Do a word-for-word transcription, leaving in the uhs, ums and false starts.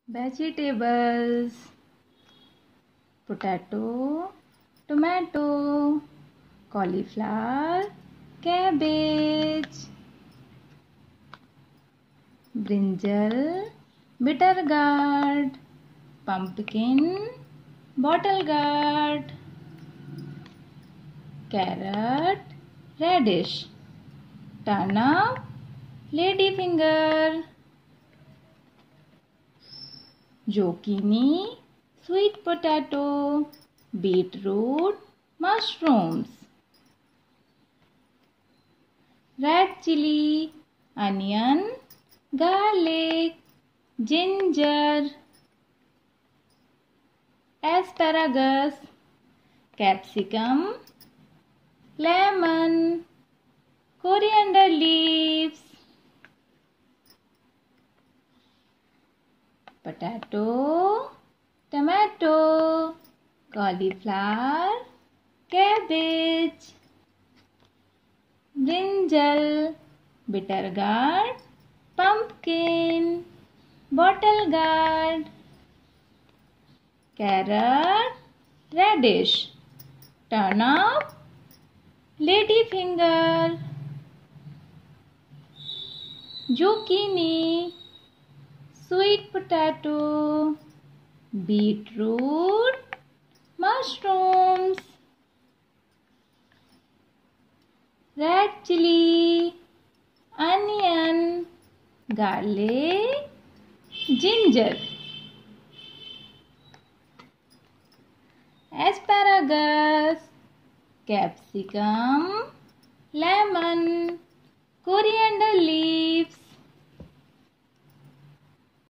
Vegetables: potato, tomato, cauliflower, cabbage, brinjal, bitter gourd, pumpkin, bottle gourd, carrot, radish, turnip, ladyfinger, zucchini, sweet potato, beetroot, mushrooms, red chili, onion, garlic, ginger, asparagus, capsicum, lemon, coriander leaves, potato, tomato, cauliflower, cabbage, brinjal, bitter gourd, pumpkin, bottle gourd, carrot, radish, turnip, ladyfinger, zucchini, sweet potato, beetroot, mushrooms, red chili, onion, garlic, ginger, asparagus, capsicum, lemon, coriander leaves,